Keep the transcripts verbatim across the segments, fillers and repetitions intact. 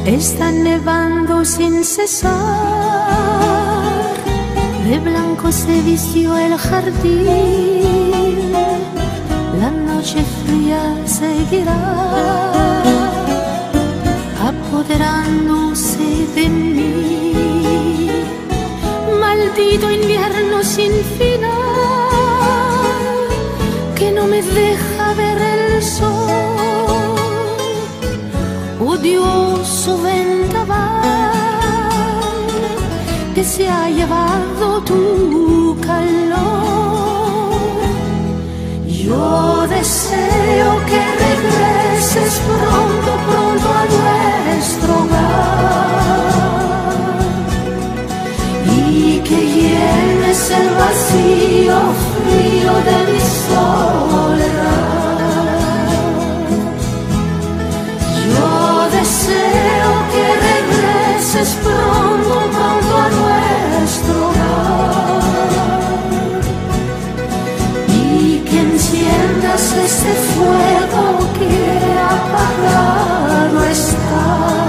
Está nevando sin cesar, de blanco se vistió el jardín, la noche fría seguirá, apoderándose de mí. Maldito invierno sin final, que no me deja ver el sol. Odioso vendaval que se ha llevado tu calor. Yo deseo que regreses pronto, pronto a nuestro hogar y que llenes el vacío frío de mi soledad. Deseo que regreses pronto, pronto a nuestro hogar y que enciendas este fuego que apagado está.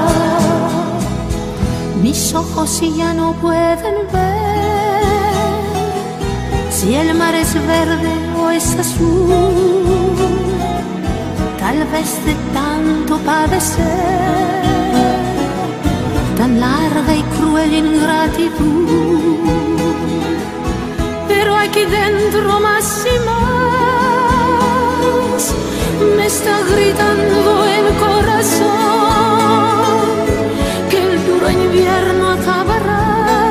Mis ojos ya no pueden ver si el mar es verde o es azul. Tal vez de tanto padecer, tan larga y cruel ingratitud, pero aquí dentro más y más me está gritando el corazón que el duro invierno acabará,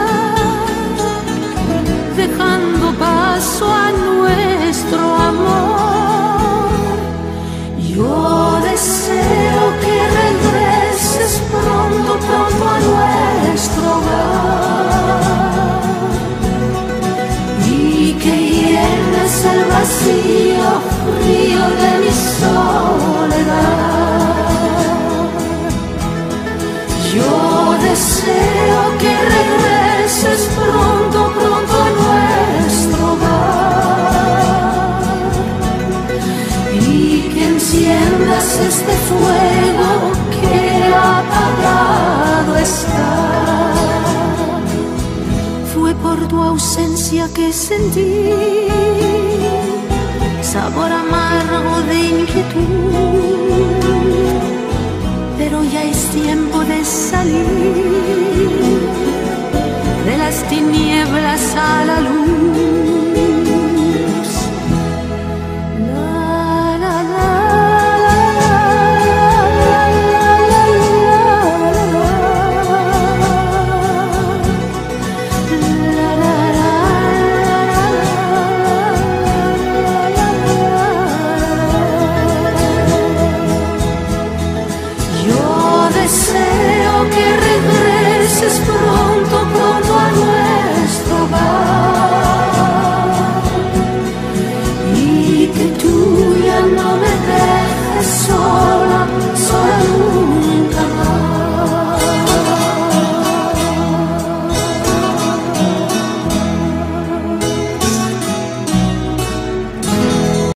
dejando paso a nuestro amor. Yo deseo que regreses pronto, pronto a nuestro hogar y que llenes el vacío frío de mi soledad. Yo deseo que regreses pronto, pronto a nuestro hogar y que enciendas este fuego que apagado está. Fue por tu ausencia que sentí sabor amargo de inquietud, pero ya es tiempo de salir de las tinieblas a la luz. Deseo que regreses.